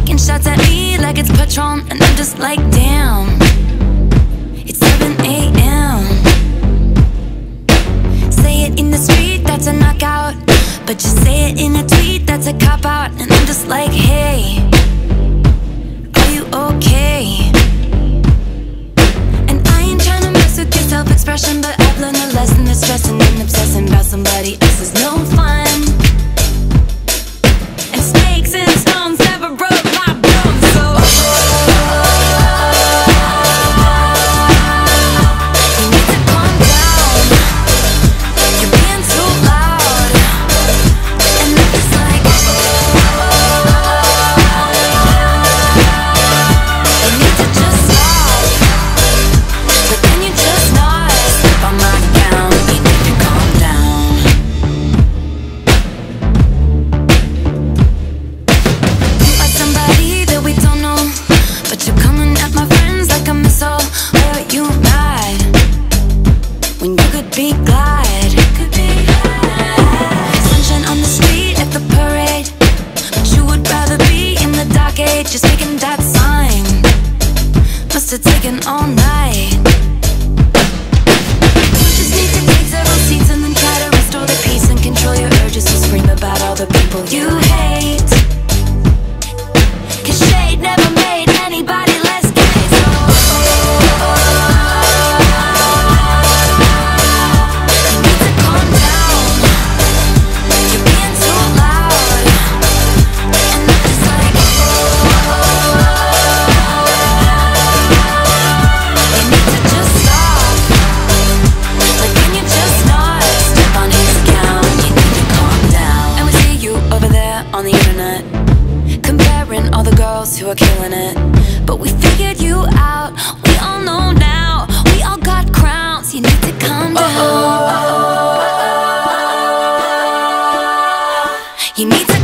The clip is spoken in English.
taking shots at me like it's Patron, and I'm just like, damn, it's 7 a.m. Say it in the street, that's a knockout, but you say it in a tweet, that's a cop-out. And I'm just like, hey, are you okay? And I ain't tryna mess with your self-expression, but I've learned a lesson that stressing and obsessing about somebody else is no fun. And snakes and stones never broke my bones, so you need to calm down. You're being so loud, and I'm just like, you need to just stop. But can you just not step on my gown? You need to calm down. You are somebody that we don't know, but you're coming at my friends like a missile. Why are you mad when you could be glad? Sunshine on the street at the parade, but you would rather be in the dark age. Just making that sign must have taken all night. You just need to take several seats and then try to restore the peace and control your urges to scream about all the people you hate. 'Cause shade never made anybody less gay, so you need to calm down. You're being so loud, and I'm just like, you need to just stop. Like, can you just not step on his gown? You need to calm down. And we see you over there on the internet, comparing all the girls who are killing it. But we figured you out, we all know now. We all got crowns, you need to calm down. You need to